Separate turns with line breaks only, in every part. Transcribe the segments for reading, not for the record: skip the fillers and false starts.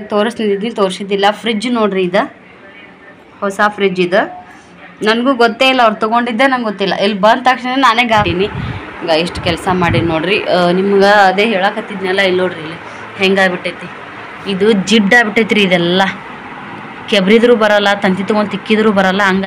ತೋರಿಸಿದ್ದಿಲ್ಲ. Fridge ನೋಡ್ರಿ, ಇದು ಹೊಸ ಫ್ರಿಜ್. ಇದು ನನಗೂ ಗೊತ್ತೇ ಇಲ್ಲ, ಅವ್ರು ತೊಗೊಂಡಿದ್ದೆ ನಂಗೆ ಗೊತ್ತಿಲ್ಲ. ಇಲ್ಲಿ ಬಂದ ತಕ್ಷಣ ನಾನೇ ಗಾಡೀನಿ ಈಗ ಎಷ್ಟು ಕೆಲಸ ಮಾಡಿ ನೋಡ್ರಿ. ನಿಮ್ಗೆ ಅದೇ ಹೇಳಕತ್ತಿದ್ನಲ್ಲ, ಇಲ್ಲಿ ನೋಡ್ರಿ ಇಲ್ಲಿ ಹೆಂಗಾಗ್ಬಿಟ್ಟೈತಿ. ಇದು ಜಿಡ್ಡಾಗ್ಬಿಟ್ಟೈತಿ ರೀ. ಇದೆಲ್ಲ ಕೆಬ್ರಿದ್ರು ಬರೋಲ್ಲ, ತಂತಿ ತೊಗೊಂಡು ತಿಕ್ಕಿದ್ರು ಬರೋಲ್ಲ. ಹಂಗ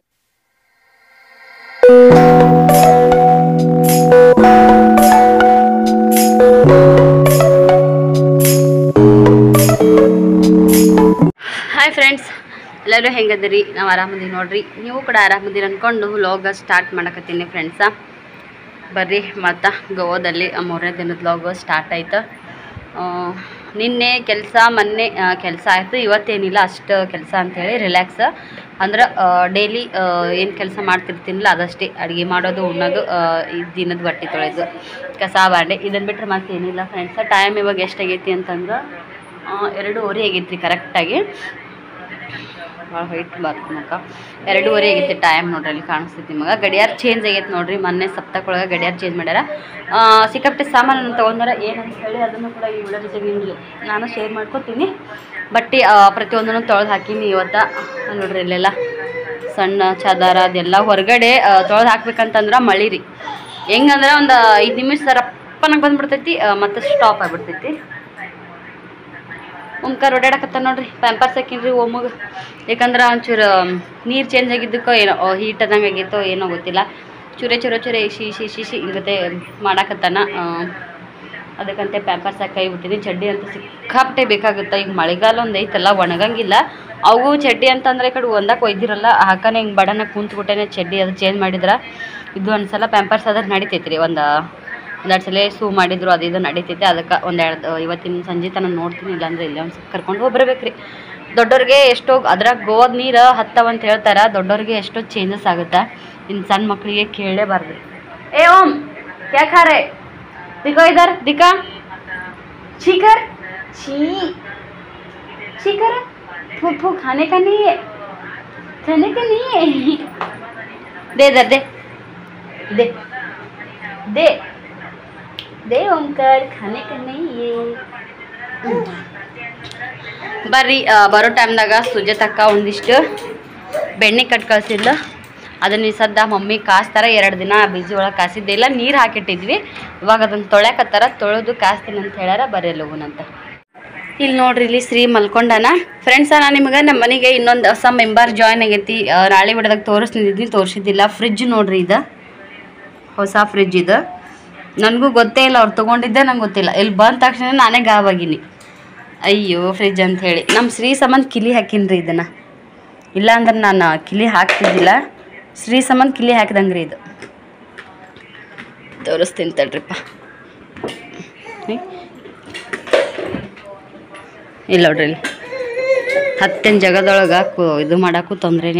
ಹಾಯ್ ಫ್ರೆಂಡ್ಸ್, ಎಲ್ಲರೂ ಹೆಂಗದಿರಿ? ನಾವು ಆರಾಮದೀವಿ ನೋಡ್ರಿ. ನೀವು ಕೂಡ ಆರಾಮದಿರಿ ಅಂದ್ಕೊಂಡು ವ್ಲಾಗ ಸ್ಟಾರ್ಟ್ ಮಾಡಕತ್ತೀನಿ ಫ್ರೆಂಡ್ಸ. ಬರ್ರಿ, ಮತ್ತು ಗೋವಾದಲ್ಲಿ 3ನೇ ದಿನದ ವ್ಲಾಗ್ ಸ್ಟಾರ್ಟ್ ಆಯ್ತು. ನಿನ್ನೆ ಕೆಲಸ, ಮೊನ್ನೆ ಕೆಲಸ ಆಯಿತು. ಇವತ್ತೇನಿಲ್ಲ ಅಷ್ಟು ಕೆಲಸ ಅಂಥೇಳಿ ರಿಲ್ಯಾಕ್ಸ್. ಅಂದ್ರೆ ಡೈಲಿ ಏನು ಕೆಲಸ ಮಾಡ್ತಿರ್ತೀನಿಲ್ಲ ಅದಷ್ಟೇ, ಅಡುಗೆ ಮಾಡೋದು, ಉಣ್ಣೋದು, ಈ ದಿನದ ಬಟ್ಟೆ ತೊಳೆದು, ಕಸ ಬಾಂಡೆ, ಇದನ್ನು ಬಿಟ್ಟರೆ ಮತ್ತೇನಿಲ್ಲ ಫ್ರೆಂಡ್ಸ. ಟೈಮ್ ಇವಾಗ ಎಷ್ಟಾಗೈತಿ ಅಂತಂದ್ರೆ 2:30 ಆಗೈತೆ ರೀ ಕರೆಕ್ಟಾಗಿ. ಭಾಳ ಹೈಟ್ ಬರ್ತೀನಕ್ಕ. 2:30 ಆಗೈತಿ ಟೈಮ್ ನೋಡ್ರಿ. ಅಲ್ಲಿ ಕಾಣಿಸ್ತೈತಿ ನಿಮಗೆ. ಗಡಿಯಾರ ಚೇಂಜ್ ಆಗೈತೆ ನೋಡ್ರಿ. ಮೊನ್ನೆ ಸಪ್ತಕ್ಕೊಳಗೆ ಗಡಿಯಾರ ಚೇಂಜ್ ಮಾಡ್ಯಾರ. ಸಿಕ್ಕಾಪಟ್ಟೆ ಸಾಮಾನು ತೊಗೊಂಡಾರ. ಏನಂತ ಹೇಳಿ ಅದನ್ನು ಕೂಡ ಈ ವಿಡಿಯೋ ಜೊತೆಗೆ ನಾನು ಶೇರ್ ಮಾಡ್ಕೊತೀನಿ. ಬಟ್ಟೆ ಪ್ರತಿಯೊಂದನ್ನು ತೊಳೆದು ಹಾಕೀನಿ ಇವತ್ತು. ನೋಡ್ರಿ ಇಲ್ಲೆಲ್ಲ ಸಣ್ಣ ಚಾದರ ಅದೆಲ್ಲ ಹೊರಗಡೆ ತೊಳೆದು ಹಾಕ್ಬೇಕಂತಂದ್ರೆ ಮಳೆ ರೀ. ಹೆಂಗಂದ್ರೆ ಒಂದು 5 ನಿಮಿಷ ರಪ್ಪನಾಗ ಬಂದುಬಿಡ್ತೈತಿ, ಮತ್ತು ಸ್ಟಾಪ್ ಆಗಿಬಿಡ್ತೈತಿ. ಓಂಕಾರ ಓಡಾಡಕತ್ತ ನೋಡ್ರಿ. ಪ್ಯಾಂಪರ್ಸ್ ಹಾಕಿನ್ರಿ ಓಮಗೆ. ಯಾಕಂದ್ರೆ ಒಂಚೂರು ನೀರು ಚೇಂಜ್ ಆಗಿದ್ದಕ್ಕೋ ಏನೋ ಹೀಟ್ ಅದಂಗೆ ಆಗೈತೋ ಏನೋ ಗೊತ್ತಿಲ್ಲ. ಚೂರೆ ಶೀಶಿ ಹಿಂಗತೆ ಮಾಡಾಕತ್ತಾನ. ಅದಕ್ಕಂತೆ ಪ್ಯಾಂಪರ್ಸ್ ಹಾಕಿ ಕೈ ಬಿಟ್ಟಿದ್ದೀನಿ. ಚಡ್ಡಿ ಅಂತ ಸಿಕ್ಕಾಪಟ್ಟೆ ಬೇಕಾಗುತ್ತೆ. ಈಗ ಮಳೆಗಾಲ ಒಂದು ಐತಲ್ಲ, ಒಣಗಂಗಿಲ್ಲ. ಅವು ಚಡ್ಡಿ ಅಂತಂದ್ರೆ ಈ ಕಡೆ ಒಂದಕ್ಕೆ ಒಯ್ದಿರಲ್ಲ, ಹಾಕಾನೆ ಹಿಂಗೆ ಬಡನ ಕುಂತ್ಬಿಟ್ಟೇನೆ ಚಡ್ಡಿ ಅದು ಚೇಂಜ್ ಮಾಡಿದ್ರೆ. ಇದು ಒಂದು ಸಲ ಪ್ಯಾಂಪರ್ಸ್ ಅದ್ರ ನಡಿತೈತಿ ರೀ. ಒಂದೆರಡು ಸಲ ಸೂ ಮಾಡಿದ್ರು, ಅದು ಇದು ನಡೀತೈತೆ. ಅದಕ್ಕೆ ಇವತ್ತಿನ ಸಂಜೆ ತನಕ ನೋಡ್ತೀನಿ. ಇಲ್ಲಾಂದ್ರೆ ಇಲ್ಲೇ ಒಂದು ಕರ್ಕೊಂಡು ಹೋಗ್ಬರ್ಬೇಕು ರೀ. ದೊಡ್ಡವ್ರಿಗೆ ಎಷ್ಟೋ ಅದ್ರಾಗ ಗೋವಾದ ನೀರು ಹತ್ತವಂತ ಹೇಳ್ತಾರೆ. ದೊಡ್ಡವ್ರಿಗೆ ಎಷ್ಟೋ ಚೇಂಜಸ್ ಆಗುತ್ತೆ. ಇನ್ನು ಸಣ್ಣ ಮಕ್ಕಳಿಗೆ ಕೇಳಲೇಬಾರ್ದು. ಏ ಓಂ ಕ್ಯಾ ಖಾ ರೇ? दिखो इधर, दिखा। शिकर शिकर फू खाने का नहीं है, खाने का नहीं है। दे इधर, दे दे दे दे ओमकार, खाने का नहीं है। ಬರ್ರಿ, ಬರೋ ಟೈಮ್ದಾಗ ಸುಜಾತಕ್ಕ ಒಂದಿಷ್ಟು ಬೆಣ್ಣೆ ಕಟ್ ಕಳಿಸಿದ್ಲು. ಅದನ್ನ ಸದ್ದ ಮಮ್ಮಿ ಕಾಸ್ತಾರ. 2 ದಿನ ಬೀಜ ಒಳಗೆ ಕಾಸಿದ್ದಿಲ್ಲ, ನೀರು ಹಾಕಿಟ್ಟಿದ್ವಿ. ಇವಾಗ ಅದನ್ನು ತೊಳ್ಯಾಕತ್ತಾರ. ತೊಳೆದು ಕಾಸ್ತೀನಿ ಅಂತ ಹೇಳ್ಯಾರ. ಬರೀ ಲಗುನಂತ. ಇಲ್ಲಿ ನೋಡ್ರಿ, ಇಲ್ಲಿ ಶ್ರೀ ಮಲ್ಕೊಂಡನ. ಫ್ರೆಂಡ್ಸ, ನಾನು ನಿಮಗೆ ನಮ್ಮ ಮನೆಗೆ ಇನ್ನೊಂದು ಹೊಸ ಮೆಂಬರ್ ಜಾಯ್ನ್ ಆಗೈತಿ. ನಾಳೆ ಬಿಡೋದಾಗ ತೋರಿಸಿದ್ದಿಲ್ಲ. ಫ್ರಿಜ್ ನೋಡ್ರಿ, ಇದು ಹೊಸ ಫ್ರಿಜ್. ಇದು ನನಗೂ ಗೊತ್ತೇ ಇಲ್ಲ, ಅವ್ರು ತೊಗೊಂಡಿದ್ದೆ ನಂಗೆ ಗೊತ್ತಿಲ್ಲ. ಇಲ್ಲಿ ಬಂದ ತಕ್ಷಣ ನಾನೇ ಗಾಬಾಗಿನಿ. ಅಯ್ಯೋ ಫ್ರಿಜ್ ಅಂತ ಹೇಳಿ. ನಮ್ಮ ಶ್ರೀ ಸಂಬಂಧ ಕಿಲಿ ಹಾಕಿನ್ರಿ ಇದನ್ನು. ಇಲ್ಲಾಂದ್ರೆ ನಾನು ಕಿಲಿ ಹಾಕ್ತಿದ್ದಿಲ್ಲ. ಶ್ರೀ ಸಂಬಂಧ ಕಿಲಿ ಹಾಕಿದಂಗ್ರಿ ಇದು. ತೋರಿಸ್ತೀನಿ ತಡ್ರಿಪ್ಪ. ಇಲ್ಲ ನೋಡ್ರಿ, ಇಲ್ಲಿ 10 ಜಾಗದೊಳಗೆ ಇದು ಮಾಡೋಕ್ಕೂ ತೊಂದ್ರೆನೇ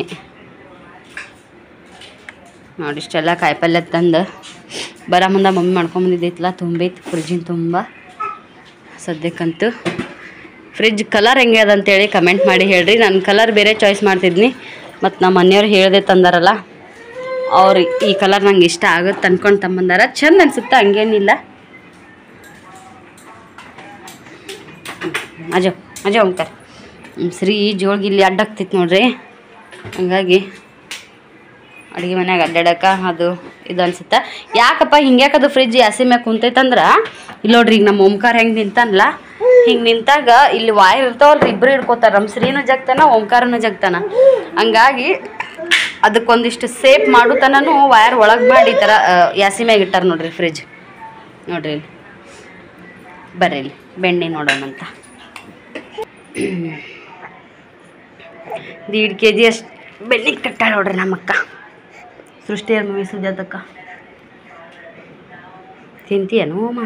ನೋಡಿ. ಇಷ್ಟೆಲ್ಲ ಕಾಯಿಪಲ್ಯ ತಂದು ಬರೋ ಮುಂದೆ ಮಮ್ಮಿ ಮಾಡ್ಕೊಂಬಂದಿದ್ದೈತಲ್ಲ, ತುಂಬೈತಿ ಫ್ರಿಜ್ಜಿನ ತುಂಬ. ಸದ್ಯಕ್ಕಂತೂ ಫ್ರಿಜ್ ಕಲರ್ ಹೆಂಗೆ ಅದಂತೇಳಿ ಕಮೆಂಟ್ ಮಾಡಿ ಹೇಳ್ರಿ. ನಾನು ಕಲರ್ ಬೇರೆ ಚಾಯ್ಸ್ ಮಾಡ್ತಿದ್ನಿ, ಮತ್ತು ನಮ್ಮ ಮನೆಯವ್ರು ಹೇಳ್ದೆ ತಂದಾರಲ್ಲ, ಅವ್ರು ಈ ಕಲರ್ ನಂಗೆ ಇಷ್ಟ ಆಗುತ್ತೆ ಅಂದ್ಕೊಂಡು ತಮ್ಮಂದಾರ. ಚಂದ ಅನ್ಸುತ್ತೆ, ಹಂಗೇನಿಲ್ಲ. ಅಜೋ ಓಂಕಾರ. ಶ್ರೀ ಜೋಳಿಗೆ ಇಲ್ಲಿ ಅಡ್ಡಾಗ್ತಿತ್ತು ನೋಡ್ರಿ. ಹಂಗಾಗಿ ಅಡುಗೆ ಮನ್ಯಾಗ ಅಡ್ಡಾಡಕ್ಕೆ ಅದು ಇದು ಅನ್ಸುತ್ತೆ. ಯಾಕಪ್ಪ ಹಿಂಗ್ಯಾಕದು ಫ್ರಿಜ್ ಹಸಿ ಮ್ಯಾಗ ಕುಂತೈತಂದ್ರೆ, ಇಲ್ಲಿ ನೋಡ್ರಿ, ಈಗ ನಮ್ಮ ಓಂಕಾರ ಹೆಂಗೆ ನಿಂತನಲ್ಲ, ಹಿಂಗೆ ನಿಂತಾಗ ಇಲ್ಲಿ ವಾಯರ್ ಇರ್ತಾವ್ರಿ, ಇಬ್ಬರು ಹಿಡ್ಕೋತಾರೆ. ನಮ್ಮ ಶ್ರೀನೂ ಜಗ್ತಾನ, ಓಂಕಾರನೂ ಜಗ್ತಾನ. ಹಂಗಾಗಿ ಅದಕ್ಕೊಂದಿಷ್ಟು ಸೇಫ್ ಮಾಡೋ ತನೂ ವಯರ್ ಒಳಗೆ ಮಾಡಿ ಈ ಥರ ಯಾಸಿ ಮ್ಯಾಗ ಇಟ್ಟಾರ ನೋಡ್ರಿ ಫ್ರಿಜ್. ನೋಡ್ರಿ ಇಲ್ಲಿ, ಬರ್ರಿ ಇಲ್ಲಿ ಬೆಣ್ಣೆ ನೋಡೋಣಂತ. 1.5 kg ಅಷ್ಟು ಬೆಣ್ಣೆ ಕಟ್ಟಾಳ ನೋಡ್ರಿ ನಮ್ಮಕ್ಕ. ಸೃಷ್ಟಿಯರ್ ಮಮ್ಮಿ ಸುಜಾತಕ್ಕ. ತಿಂತೀಯನು ಅಮ್ಮ?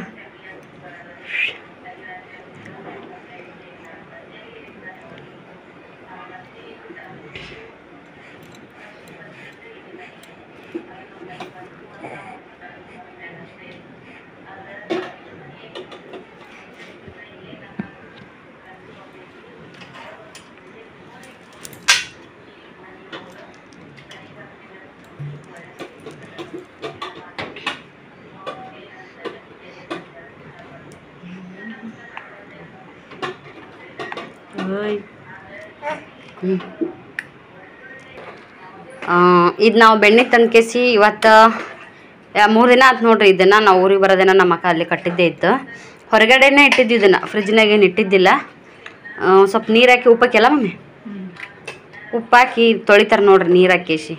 ಇದು ನಾವು ಬೆಣ್ಣೆ ತಂದ್ಕೇಸಿ ಇವತ್ತು 3 ದಿನ ಆಯ್ತು ನೋಡ್ರಿ. ಇದನ್ನು ನಾವು ಊರಿಗೆ ಬರೋದೇನ ನಮ್ಮ ಅಕ್ಕ ಅಲ್ಲಿ ಕಟ್ಟಿದ್ದೇ ಇತ್ತು. ಹೊರಗಡೆನೇ ಇಟ್ಟಿದ್ದು ಇದನ್ನು, ಫ್ರಿಜ್ನಾಗ ಏನು ಇಟ್ಟಿದ್ದಿಲ್ಲ. ಸ್ವಲ್ಪ ನೀರು ಹಾಕಿ ಉಪ್ಪಾಕಿಲ್ಲ ಮಮ್ಮಿ, ಉಪ್ಪಾಕಿ ತೊಳಿತಾರೆ ನೋಡ್ರಿ. ನೀರು ಹಾಕೇಸಿ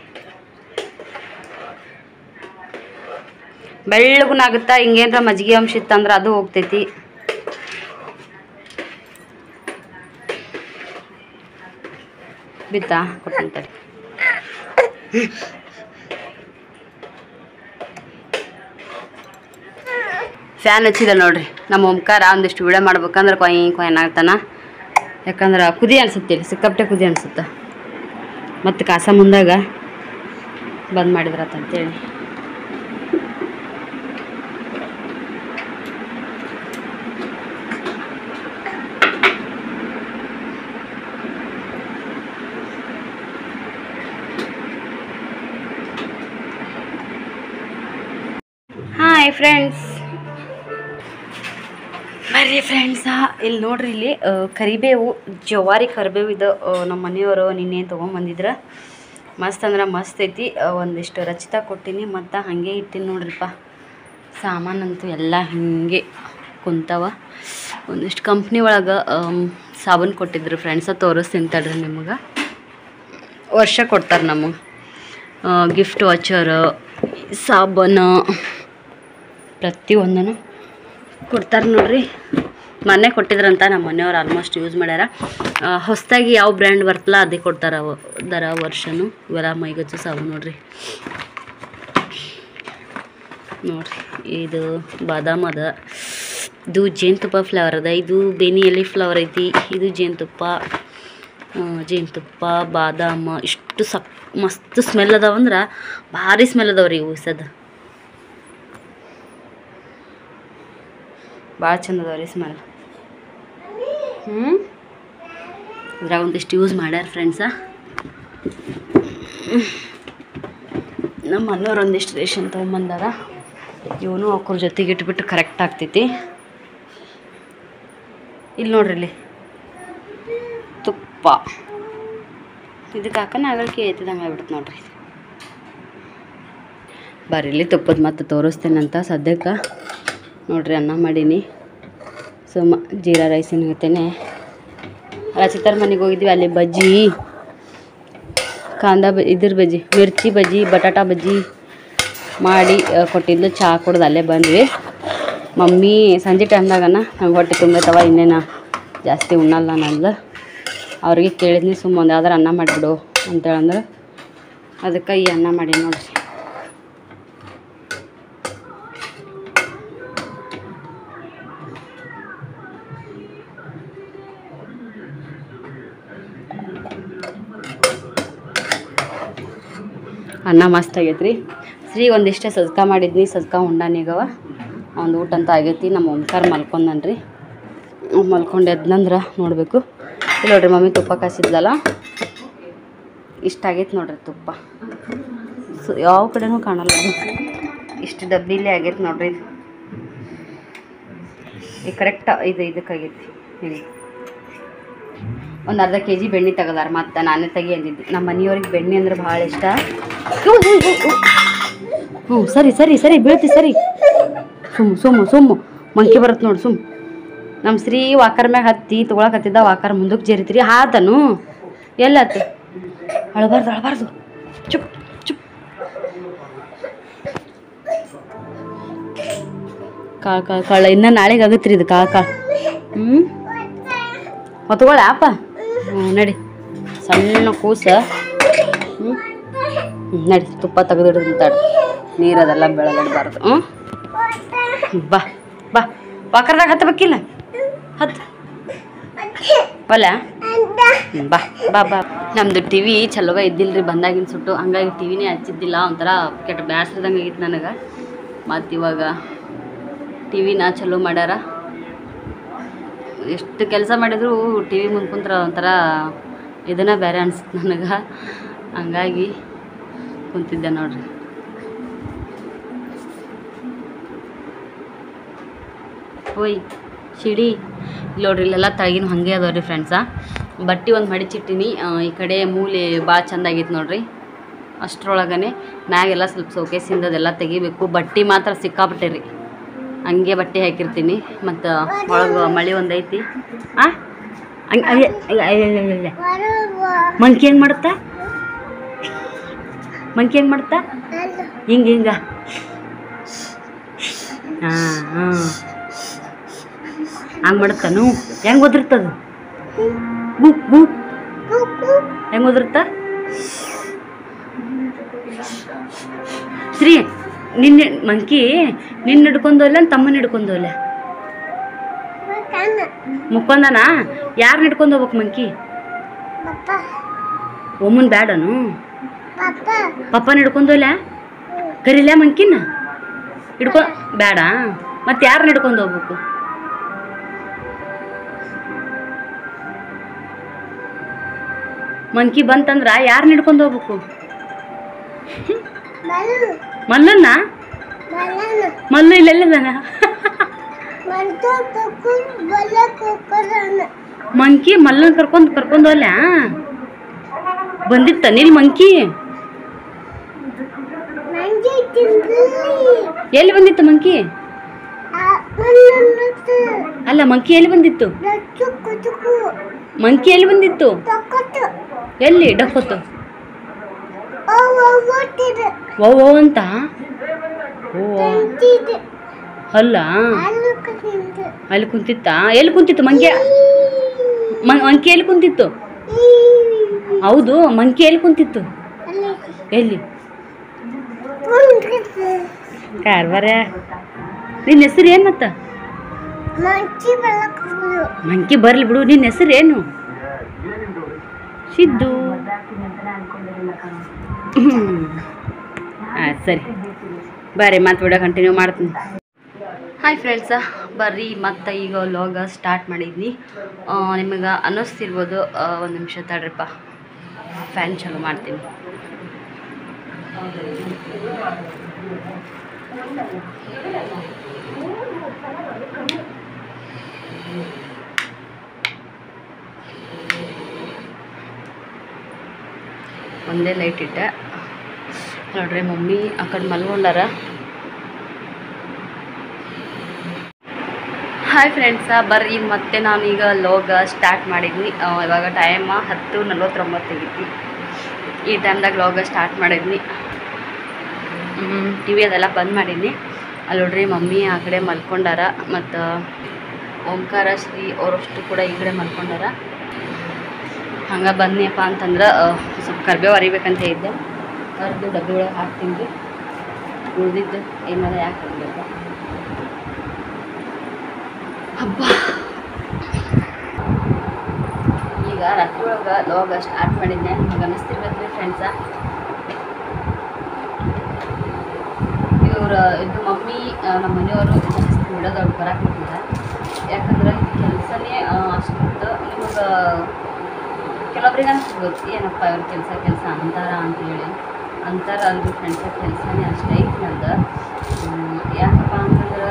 ಬೆಳ್ಳಗುನಾಗುತ್ತಾ. ಹಿಂಗೇನ್ರ ಮಜ್ಜಿಗೆ ಅಂಶ ಇತ್ತಂದ್ರೆ ಅದು ಹೋಗ್ತೈತಿ. ಬಿತ್ತಾ ಕೊಟ್ಟಂತಾರೆ. ಫ್ಯಾನ್ ಹಚ್ಚಿದ ನೋಡ್ರಿ ನಮ್ಮ ಓಂಕಾರ. ಒಂದಿಷ್ಟು ವಿಡಿಯೋ ಮಾಡ್ಬೇಕಂದ್ರೆ ಕೊಯ್ನ್ ಆಗ್ತಾನ. ಯಾಕಂದ್ರೆ ಕುದಿ ಅನ್ಸುತ್ತೆ, ಇಲ್ಲಿ ಸಿಕ್ಕಾಪಟ್ಟೆ ಕುದಿ ಅನ್ಸುತ್ತೆ. ಮತ್ತು ಕಾಸ ಮುಂದಾಗ ಬಂದ್ ಮಾಡಿದ್ರತ್ತಂತೇಳಿ. ಹಾಯ್ ಫ್ರೆಂಡ್ಸ್, ಬರ್ರಿ ಫ್ರೆಂಡ್ಸ. ಇಲ್ಲಿ ನೋಡ್ರಿ, ಇಲ್ಲಿ ಕರಿಬೇವು, ಜವಾರಿ ಕರಿಬೇವು ಇದು. ನಮ್ಮ ಮನೆಯವರು ನಿನ್ನೆ ತೊಗೊಂಬಂದಿದ್ರು. ಮಸ್ತ್ ಅಂದ್ರೆ ಮಸ್ತ್ ಐತಿ. ಒಂದಿಷ್ಟು ರಚಿತ ಕೊಟ್ಟಿನಿ ಮತ್ತು ಹಾಗೆ ಇಟ್ಟಿನಿ ನೋಡ್ರಿಪ್ಪ. ಸಾಮಾನಂತೂ ಎಲ್ಲ ಹಿಂಗೆ ಕುಂತಾವ. ಒಂದಿಷ್ಟು ಕಂಪ್ನಿ ಒಳಗೆ ಸಾಬೂನು ಕೊಟ್ಟಿದ್ರು ಫ್ರೆಂಡ್ಸ. ತೋರಿಸ್ತೀನಿ ತಡ್ರಿ ನಿಮಗೆ. ವರ್ಷ ಕೊಡ್ತಾರೆ ನಮಗೆ ಗಿಫ್ಟ್ ವಾಚರ್, ಸಾಬೂನು ಪ್ರತಿಯೊಂದೂ ಕೊಡ್ತಾರೆ ನೋಡ್ರಿ. ಮೊನ್ನೆ ಕೊಟ್ಟಿದ್ರಂತ ನಮ್ಮ ಮನೆಯವ್ರು ಆಲ್ಮೋಸ್ಟ್ ಯೂಸ್ ಮಾಡ್ಯಾರ. ಹೊಸದಾಗಿ ಯಾವ ಬ್ರ್ಯಾಂಡ್ ಬರ್ತಲ್ಲ ಅದೇ ಕೊಡ್ತಾರೆ ವರ್ಷನೂ. ಇವೆಲ್ಲ ಮೈಗಚ್ಚು ಸಾಬೂನು ನೋಡ್ರಿ. ನೋಡ್ರಿ, ಇದು ಬಾದಾಮ್ ಅದ, ಇದು ಜೇನುತುಪ್ಪ ಫ್ಲೇವರ್ ಅದ, ಇದು ಬೇನಿ ಎಲೆ ಫ್ಲೇವರ್ ಐತಿ, ಇದು ಜೇನುತುಪ್ಪ ಬಾದಾಮ್. ಇಷ್ಟು ಮಸ್ತ್ ಸ್ಮೆಲ್ ಅದಾವಂದ್ರೆ ಭಾರಿ ಸ್ಮೆಲ್ ಅದಾವ್ರಿ ಇವು. ಭಾಳ ಚಂದ ಅದಾವ್ರಿ ಸ್ಮೆಲ್. ಇದ್ರಾಗ ಒಂದಿಷ್ಟು ಯೂಸ್ ಮಾಡ್ಯಾರ ಫ್ರೆಂಡ್ಸ. ನಮ್ಮ ಮನೆಯವ್ರು ಒಂದಿಷ್ಟು ರೇಷನ್ ತೊಗೊಂಬಂದಾರ. ಇವನು ಅವ್ರ ಜೊತೆಗೆ ಇಟ್ಬಿಟ್ಟು ಕರೆಕ್ಟ್ ಆಗ್ತೈತಿ. ಇಲ್ಲಿ ನೋಡ್ರಿ, ಇಲ್ಲಿ ತುಪ್ಪ ಇದಕ್ಕೆ ಹಾಕನ ಆಗಲಿಕ್ಕೆ ಐತಿದಂಗೆ ಆಗ್ಬಿಡುತ್ತೆ ನೋಡ್ರಿ. ಬರ್ರಿ, ಇಲ್ಲಿ ತುಪ್ಪದ ಮತ್ತೆ ತೋರಿಸ್ತೇನಂತ. ಸದ್ಯಕ್ಕೆ ನೋಡ್ರಿ ಅನ್ನ ಮಾಡೀನಿ. ಜೀರಾ ರೈಸಿನ ಜೊತೆನೆ ರಚಿತಾರ ಮನೆಗೆ ಹೋಗಿದ್ವಿ. ಅಲ್ಲಿ ಬಜ್ಜಿ, ಕಾಂದ ಇದ್ರ ಬಜ್ಜಿ, ಮಿರ್ಚಿ ಬಜ್ಜಿ, ಬಟಾಟಾ ಬಜ್ಜಿ ಮಾಡಿ ಕೊಟ್ಟಿದ್ದು. ಚಹಾ ಕುಡ್ದು ಅಲ್ಲೇ ಬಂದ್ವಿ. ಮಮ್ಮಿ ಸಂಜೆ ಟೈಮ್ದಾಗನ ನಂಗೆ ಹೊಟ್ಟೆ ತುಂಬೈತವ, ಇನ್ನೇನು ಜಾಸ್ತಿ ಉಣ್ಣಲ್ಲ ನಂದು. ಅವ್ರಿಗೆ ಕೇಳಿದ್ನಿ ಸುಮ್ಮನೆ ಯಾವ್ದಾರು ಅನ್ನ ಮಾಡಿಬಿಡು ಅಂತೇಳಂದ್ರೆ ಅದಕ್ಕೆ ಈ ಅನ್ನ ಮಾಡಿ ನೋಡ್ರಿ. ಅನ್ನ ಮಸ್ತ್ ಆಗೈತೆ ರೀ. ಶ್ರೀ ಒಂದಿಷ್ಟೇ ಸಜ್ಕ ಮಾಡಿದ್ನಿ, ಸಜ್ಕ ಉಂಡಾನಿಗವ. ಒಂದು ಊಟ ಅಂತ ಆಗೈತಿ. ನಮ್ಮ ಓಂಕಾರ ಮಲ್ಕೊಂಡನ್ರಿ. ಮಲ್ಕೊಂಡು ಎದ್ನಂದ್ರೆ ನೋಡಬೇಕು. ಇಲ್ಲಿ ನೋಡ್ರಿ, ಮಮ್ಮಿ ತುಪ್ಪ ಕಾಸಿದ್ಲಲ್ಲ, ಇಷ್ಟ ಆಗೈತೆ ನೋಡ್ರಿ ತುಪ್ಪ. ಯಾವ ಕಡೆನೂ ಕಾಣಲ್ಲ, ಇಷ್ಟು ಡಬ್ಬಿಲೇ ಆಗೈತೆ ನೋಡ್ರಿ. ಈಗ ಕರೆಕ್ಟ್ ಇದಕ್ಕಾಗೈತಿ. ಹೇಳಿ, ಒಂದು ಅರ್ಧ kg ಬೆಣ್ಣೆ ತೆಗದಾರ. ಮತ್ತು ನಾನೇ ತೆಗಿ ಅಂದಿದ್ದೆ. ನಮ್ಮ ಮನೆಯವ್ರಿಗೆ ಬೆಣ್ಣೆ ಅಂದ್ರೆ ಭಾಳ ಇಷ್ಟ. ಸರಿ ಬೀಳ್ತಿ. ಸರಿ, ಸುಮ್ಮು ಮಂಕಿ ಬರುತ್ತೆ ನೋಡಿ. ನಮ್ಮ ಶ್ರೀ ವಾಕರ್ ಮ್ಯಾಗ ಹತ್ತಿ ತೊಗೊಳಕತ್ತಿದ್ದ. ವಾಕರ್ ಮುಂದಕ್ಕೆ ಜರಿತ್ರಿ. ಹಾತನು ಎಲ್ಲತ್ತು ಅಳಬಾರ್ದು. ಚುಪ್ ಕಾಳ ಇನ್ನು ನಾಳೆಗೆ ಆಗತ್ತೆ ರೀ ಇದು ಕಾಳ. ಹೊತ್ಕೊಳ್ಳ ಅಪ್ಪ. ನಡಿ, ಸಣ್ಣ ಕೂಸ. ನಡಿ, ತುಪ್ಪ ತೆಗೆದಿಡ್ತಾಳೆ. ನೀರದೆಲ್ಲ ಬೆಳಗಡಬಾರ್ದು. ಬಾ ವಾಕರ್ದಾಗ ಹತ್ತಬೇಕಿಲ್ಲ, ಹತ್ತು ಒಲ್ಲ. ಬಾ. ನಮ್ಮದು ಟಿ ವಿ ಚಲೋಗ ಇದ್ದಿಲ್ಲ ರೀ ಬಂದಾಗಿನ ಸುಟ್ಟು. ಹಂಗಾಗಿ ಟಿ ವಿನೇ ಹಚ್ಚಿದ್ದಿಲ್ಲ. ಒಂಥರ ಕೆಟ್ಟ ಬ್ಯಾಸ್ರದಂಗೆ ಆಗಿತ್ತು ನನಗೆ. ಮತ್ತು ಇವಾಗ ಟಿ ವಿನ ಚಲೋ ಮಾಡ್ಯಾರ. ಎಷ್ಟು ಕೆಲಸ ಮಾಡಿದ್ರು ಟಿ ವಿ ಮುಂದೆ ಕುಂತ್ರ ಒಂಥರ ಇದನ್ನ ಬೇರೆ ಅನ್ಸುತ್ತೆ ನನಗೆ. ಹಂಗಾಗಿ ಕುಂತಿದ್ದೆ ನೋಡ್ರಿ. ಓಯ್ ಶಿಡಿ ಇಲ್ಲಿ ನೋಡ್ರಿ, ಇಲ್ಲೆಲ್ಲ ತಳಗಿನ ಹಾಗೆ ಅದಾವ ರೀ ಫ್ರೆಂಡ್ಸ. ಬಟ್ಟೆ ಒಂದು ಮಡಿಚಿಟ್ಟಿನಿ. ಈ ಕಡೆ ಮೂಲೆ ಭಾಳ ಚಂದಾಗಿತ್ತು ನೋಡ್ರಿ. ಅಷ್ಟರೊಳಗನೆ ಮ್ಯಾಗೆಲ್ಲ ಸ್ವಲ್ಪ ಸೋಕೇಸಿಂದ ಅದೆಲ್ಲ ತೆಗಿಬೇಕು. ಬಟ್ಟೆ ಮಾತ್ರ ಸಿಕ್ಕಾಪಟ್ಟೆ ರೀ, ಹಂಗೆ ಬಟ್ಟೆ ಹಾಕಿರ್ತೀನಿ. ಮತ್ತು ಒಳಗೆ ಮಳೆ ಒಂದು ಐತಿ. ಮಂಕಿ ಹೆಂಗೆ ಮಾಡುತ್ತಾ? ಮಂಕಿ ಹೆಂಗೆ ಮಾಡುತ್ತಾ? ಹಿಂಗೆ ಹಾಂ ಹಂಗೆ ಮಾಡುತ್ತಾನು. ಹೆಂಗೆ ಓದಿರ್ತದ? ಹೆಂಗೆ ಓದಿರ್ತ? ಶ್ರೀ ನಿನ್ನೆ ಮಂಕಿ ನಿನ್ನ ಹಿಡ್ಕೊಂಡೋಲ್ಲ ತಮ್ಮನ ಹಿಡ್ಕೊಂಡೋಲ್ಲ? ಮುಕ್ಕೊಂದನ. ಯಾರು ಹಿಡ್ಕೊಂಡು ಹೋಗ್ಬೇಕು ಮಂಕಿ? ಒಮ್ಮನ್ ಬ್ಯಾಡನು? ಪಪ್ಪನ ಹಿಡ್ಕೊಂಡೋಲ್ಲ? ಕರಿಲ್ಲ ಮಂಕಿನ ಬೇಡ. ಮತ್ತೆ ಯಾರನ್ನ ಹಿಡ್ಕೊಂಡು ಹೋಗ್ಬೇಕು? ಮಂಕಿ ಬಂತಂದ್ರ ಯಾರನ್ನ ಹಿಡ್ಕೊಂಡು ಹೋಗ್ಬೇಕು? ಮಲ್ಲನ್ನ? ಮಲ್ಲು ಇಲ್ಲೆಲ್ಲದಾನ? ಮಂಕಿ ಮಲ್ಲನ್ ಕರ್ಕೊಂಡೋಲ್ಲ? ಬಂದಿತ್ತ ನೀಲ್ ಮಂಕಿ? ಎಲ್ಲಿ ಬಂದಿತ್ತು ಮಂಕಿ? ಅಲ್ಲ ಮಂಕಿ ಎಲ್ಲಿ ಬಂದಿತ್ತು? ಮಂಕಿ ಎಲ್ಲಿ ಬಂದಿತ್ತು? ಎಲ್ಲಿ ಡಕ್ಕೊತ್ತು? ಓ ಅಂತ? ಓ ಅಲ್ಲ, ಅಲ್ಲಿ ಕುಂತಿತ್ತ? ಎಲ್ಲಿ ಕುಂತಿತ್ತು ಮಂಕಿ? ಮಂಕಿ ಎಲ್ಲಿ ಕುಂತಿತ್ತು? ಹೌದು, ಮಂಕಿ ಎಲ್ಲಿ ಕುಂತಿತ್ತು? ಎಲ್ಲಿ? ಕಾರ್ಬಾರ. ನಿನ್ನ ಹೆಸರು ಏನು? ಮತ್ತ ಮಂಕಿ ಬರ್ಲಿ ಬಿಡು. ನಿನ್ನ ಹೆಸರು ಏನು? ಸಿದ್ದು. ಸರಿ ಬರ್ರಿ, ಮತ್ತೆ ವಿಡಿಯೋ ಕಂಟಿನ್ಯೂ ಮಾಡ್ತೀನಿ. ಹಾಯ್ ಫ್ರೆಂಡ್ಸ, ಬರ್ರಿ ಮತ್ತು ಈಗ ವ್ಲಾಗ ಸ್ಟಾರ್ಟ್ ಮಾಡಿದ್ನಿ. ನಿಮಗೆ ಅನ್ನಿಸ್ತಿರ್ಬೋದು, ಒಂದು ನಿಮಿಷ ತಡ್ರಿಪ್ಪ, ಫ್ಯಾನ್ ಚಾಲು ಮಾಡ್ತೀನಿ. ಒಂದೇ ಲೈಟ್ ಇಟ್ಟೆ ನೋಡ್ರಿ. ಮಮ್ಮಿ ಆ ಕಡೆ ಮಲ್ಕೊಂಡಾರ. ಹಾಯ್ ಫ್ರೆಂಡ್ಸ, ಬರ್ರಿ ಮತ್ತೆ ನಾನೀಗ ವ್ಲಾಗ ಸ್ಟಾರ್ಟ್ ಮಾಡಿದ್ನಿ. ಇವಾಗ ಟೈಮ್ 10:49 ಆಗೈತಿ. ಈ ಟೈಮ್ದಾಗ ವ್ಲಾಗ ಸ್ಟಾರ್ಟ್ ಮಾಡಿದ್ನಿ. ಟಿ ವಿ ಅದೆಲ್ಲ ಬಂದ್ ಮಾಡೀನಿ. ಅಲ್ಲಿ ನೋಡ್ರಿ ಮಮ್ಮಿ ಆ ಕಡೆ ಮಲ್ಕೊಂಡಾರ, ಮತ್ತು ಓಂಕಾರ ಶ್ರೀ ಅವರಷ್ಟು ಕೂಡ ಈ ಕಡೆ ಮಲ್ಕೊಂಡಾರ. ಹಂಗೆ ಬನ್ನಿಯಪ್ಪ ಅಂತಂದ್ರೆ ಸ್ವಲ್ಪ ಕರ್ಬೇವು ಅರಿಬೇಕಂತ ಇದ್ದೆ. ಕರ್ದು ಡಬ್ಬಿ ಒಳಗೆ ಹಾಕ್ತೀನಿ ರೀ. ಉಳಿದಿದ್ದು ಏನಾರ ಯಾಕೆ ಹಾಕ್ಬೇಕ ಹಬ್ಬ. ಈಗ ರಾತ್ರಿ ಒಳಗೆ ವ್ಲಾಗ ಸ್ಟಾರ್ಟ್ ಮಾಡಿದ್ದೆ. ನಿಮ್ಗೆ ಅನ್ನಿಸ್ತಿರ್ಬೇಕ್ರಿ ಫ್ರೆಂಡ್ಸ. ಇದು ಮಮ್ಮಿ ನಮ್ಮ ಮನೆಯವರು ಜಾಸ್ತಿ ಬಿಡೋದವ್ರು ಬರಕ್ಕೆ ಬಿಟ್ಟಿಲ್ಲ. ಯಾಕಂದ್ರೆ ಕೆಲಸನೇ ಅಷ್ಟು ನಿಮಗೆ ಕೆಲವೊಬ್ರಿಗೆ ಅನಿಸ್ಬೋದು, ಏನಪ್ಪ ಇವ್ರ ಕೆಲಸ ಅಂತಾರ ಅಂತೇಳಿ ಅಂತಾರ. ಅಲ್ರಿ ಫ್ರೆಂಡ್ಸ, ಕೆಲಸನೇ ಅಷ್ಟೇ ಐತಿ ನಂದು. ಯಾಕಪ್ಪ ಅಂತಂದ್ರೆ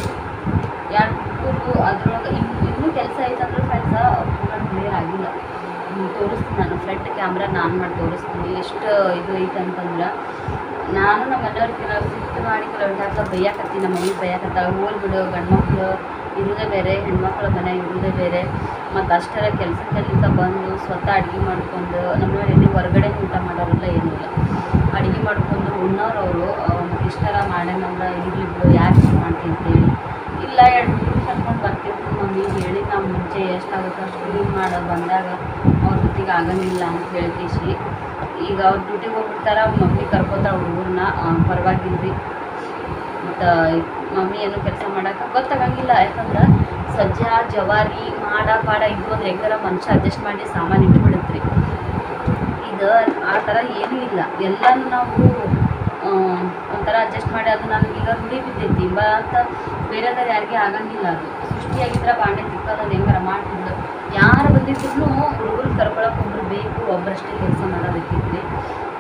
ಎರಡು ಅದ್ರೊಳಗೆ ಇನ್ನೂ ಕೆಲಸ ಐತಂದ್ರೆ ಫ್ರೆಂಡ್ಸ ಪೂರ ಕ್ಲಿಯರ್ ಆಗಿಲ್ಲ. ತೋರಿಸ್ತೀನಿ ನಾನು, ಫ್ರಂಟ್ ಕ್ಯಾಮ್ರಾ ನಾನು ಮಾಡಿ ತೋರಿಸ್ತೀನಿ ಎಷ್ಟು ಇದು ಐತೆ ಅಂತಂದ್ರೆ. ನಾನು ನಮ್ಮ ಮನೆಯವ್ರು ಕೆಲವು ಸಿಟ್ಟು ಮಾಡಿ ಕೆಲವು ಯಾಕೆ ಬೈಯಾಕತ್ತೀನಿ. ನಮ್ಮ ಮಮ್ಮಿ ಬೈಯಾಕತ್ತಾಳ, ಹೋಲ್ ಬಿಡು, ಗಂಡು ಮಕ್ಕಳು ಇರೋದೇ ಬೇರೆ, ಹೆಣ್ಮಕ್ಳ ಮನೆ ಇರೋದೇ ಬೇರೆ. ಮತ್ತು ಅಷ್ಟರ ಕೆಲಸದಲ್ಲಿಂದ ಬಂದು ಸ್ವತಃ ಅಡುಗೆ ಮಾಡ್ಕೊಂಡು, ನಮ್ಮವ್ರು ಎಲ್ಲಿ ಹೊರಗಡೆ ಊಟ ಮಾಡೋರಿಲ್ಲ, ಏನಿಲ್ಲ, ಅಡುಗೆ ಮಾಡ್ಕೊಂಡು ಉಣ್ಣೋರವರು. ಇಷ್ಟರ ಮಾಡೇನಂದ್ರೆ ಇರಲಿ ಬಿಡು, ಯಾಕೆ ಇಷ್ಟು ಮಾಡ್ತೀನಿ ಅಂತೇಳಿ. ಇಲ್ಲ 2 ನಿಮಿಷ ಕರ್ಕೊಂಡು ಬರ್ತಿರ್ತೀನಿ ಮಮ್ಮಿ ಹೇಳಿ. ನಾವು ಮುಂಚೆ ಎಷ್ಟಾಗುತ್ತೋ ಅಷ್ಟು ಕ್ಲೀನ್ ಮಾಡೋದು ಬಂದಾಗ ಅವ್ರ ಜೊತೆಗೆ ಆಗಂಗಿಲ್ಲ ಅಂತ ಹೇಳ್ತೀಸಿ. ಈಗ ಅವ್ರ ಡ್ಯೂಟಿಗೆ ಹೋಗ್ಬಿಡ್ತಾರೆ, ಮಮ್ಮಿ ಕರ್ಕೋತಾರೆ ಹುಡುಗರನ್ನ. ಪರವಾಗಿಲ್ರಿ. ಮತ್ತು ಮಮ್ಮಿ ಏನು ಕೆಲಸ ಮಾಡೋಕೆ ಗೊತ್ತಾಗಂಗಿಲ್ಲ. ಯಾಕಂದ್ರೆ ಸಜ್ಜ ಜವಾರಿ ಪಾಡ ಇದು ಅಂದ್ರೆ ಹೆಂಗಾರ ಮನುಷ್ಯ ಅಡ್ಜಸ್ಟ್ ಮಾಡಿ ಸಾಮಾನು ಇಟ್ಬಿಡುತ್ತೆ ರೀ. ಇದು ಆ ಥರ ಏನೂ ಇಲ್ಲ. ಎಲ್ಲನೂ ನಾವು ಒಂಥರ ಅಡ್ಜಸ್ಟ್ ಮಾಡಿ, ಅದು ನನಗೀಗ ರೂಢಿ ಬಿದ್ದೈತಿ ಅಂತ ಬೇರೆದವ್ರು ಯಾರಿಗೆ ಆಗಂಗಿಲ್ಲ. ಅದು ಸೃಷ್ಟಿಯಾಗಿದ್ರೆ ಬಾಂಡೆ ತಿಕ್ಕೋದು ಹೆಂಗಾರ ಮಾಡ್ತಿದ್ದು. ಯಾರು ಬಂದಿದ್ರು ಹುಡುಗರು ಕರ್ಕೊಳಕ್ಕೆ ಒಬ್ರು ಬೇಕು, ಒಬ್ಬರಷ್ಟೇ ಕೆಲಸ ಮಾಡೋದಕ್ಕಿದ್ರಿ. ಅದಕ್ಕಂತ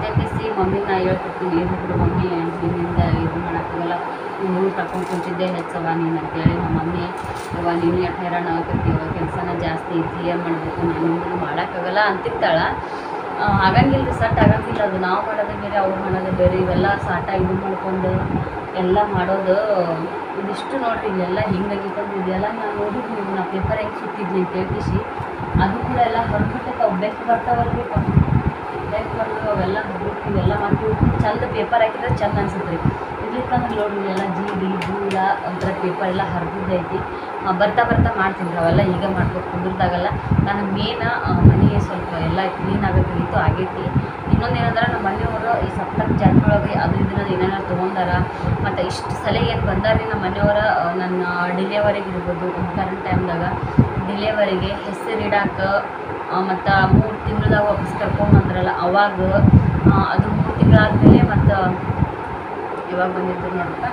ಅಂತ ಹೇಳಿಸಿ ಮಮ್ಮಿನ ಹೇಳ್ತಿರ್ತೀನಿ, ಇದ್ರು ಮಮ್ಮಿ ನಿನ್ನಿಂದ ಇದು ಮಾಡೋಕ್ಕಾಗಲ್ಲ, ನೀವು ತಗೊಂಡು ಕುಂತಿದ್ದೆ ಹೆಚ್ಚವ ನೀನು ಅಂತೇಳಿ. ನಮ್ಮ ಮಮ್ಮಿ ಇವಾಗ ನೀನು ಯಾಕೆ ಹೈರಾಣ ಆಗತ್ತೀವ, ಕೆಲಸನ ಜಾಸ್ತಿ ಐತಿ, ಏನು ಮಾಡಬೇಕು, ನಾನು ಮಾಡೋಕ್ಕಾಗಲ್ಲ ಅಂತಿರ್ತಾಳೆ. ಆಗಂಗಿಲ್ಲ ರೀ, ಸಟ್ ಆಗಂಗಿಲ್ಲ. ಅದು ನಾವು ಮಾಡೋದೇ ಬೇರೆ, ಅವ್ರು ಮಾಡೋದೇ ಬೇರೆ. ಇವೆಲ್ಲ ಸಾಟ ಇದು ಮಾಡ್ಕೊಂಡು ಎಲ್ಲ ಮಾಡೋದು ಇದಿಷ್ಟು ನೋಡಿರಿ. ಇಲ್ಲೆಲ್ಲ ಹಿಂಗಾಗಿತ್ತಂದ್ರೆ ಇದೆಲ್ಲ ನಾನು ನೋಡಿದ್ವಿ, ನಾ ಪೇಪರ್ ಹೆಂಗೆ ಸುತ್ತಿದ್ನಿ ಅಂತ ಹೇಳ್ತಿಸಿ ಅದು ಕೂಡ ಎಲ್ಲ ಹೊರಬಿಟ್ಟೈತೆ. ಅವು ಬೆಕ್ ಬರ್ತಾವಲ್ರಿ, ಬೆಕ್ ಬರೋದು ಅವೆಲ್ಲ ಹೊರಬಿಟ್ಟು ಇವೆಲ್ಲ ಮಾಡ್ತೀವಿ. ಚಂದ ಪೇಪರ್ ಹಾಕಿದ್ರೆ ಚಂದ ಅನ್ಸುತ್ತೆ ರೀ. ಇರ್ಲಿಕ್ಕಂದ್ರೆ ನೋಡ್ರಿ ಇಲ್ಲೆಲ್ಲ ಜೀಡಿ ಧೂಳ ಒಂಥರ ಪೇಪರ್ ಎಲ್ಲ ಹರಿದಿದ್ದೈತಿ. ಬರ್ತಾ ಬರ್ತಾ ಮಾಡ್ತೀನಿ ಅವೆಲ್ಲ ಈಗ ಮಾಡ್ಬೇಕು ಕುಂದಿರ್ದಾಗಲ್ಲ. ನಾನು ಮೇನ ಮನೆಗೆ ಸ್ವಲ್ಪ ಎಲ್ಲ ಕ್ಲೀನ್ ಆಗಬೇಕಿತ್ತು, ಆಗೈತಿ. ಇನ್ನೊಂದು ಏನಂದ್ರೆ ನಮ್ಮ ಮನೆಯವರು ಈ ಸಪ್ತಕ್ ಜಾತ್ರೆ ಒಳಗೆ ಅದು ಇದನ್ನ ಏನೇನಾರು ತೊಗೊಂಡಾರ. ಮತ್ತು ಇಷ್ಟು ಸಲ ಏನು ಬಂದಾರ್ರಿ ನಮ್ಮ ಮನೆಯವರ, ನನ್ನ ಡಿಲಿವರಿಗೆ ಇರ್ಬೋದು, ಕರೆಂಟ್ ಟೈಮ್ದಾಗ ಡಿಲಿವರಿಗೆ ಹೆಸರಿಡಾಕ ಮತ್ತು 3 ತಿಂಗಳದಾಗ ವಾಪಸ್ ಕರ್ಕೊಂಬಂದ್ರಲ್ಲ ಅವಾಗ, ಅದು 3 ತಿಂಗಳಾದಮೇಲೆ ಮತ್ತು ಇವಾಗ ಬಂದಿದ್ದು ನೋಡ್ರಪ್ಪ.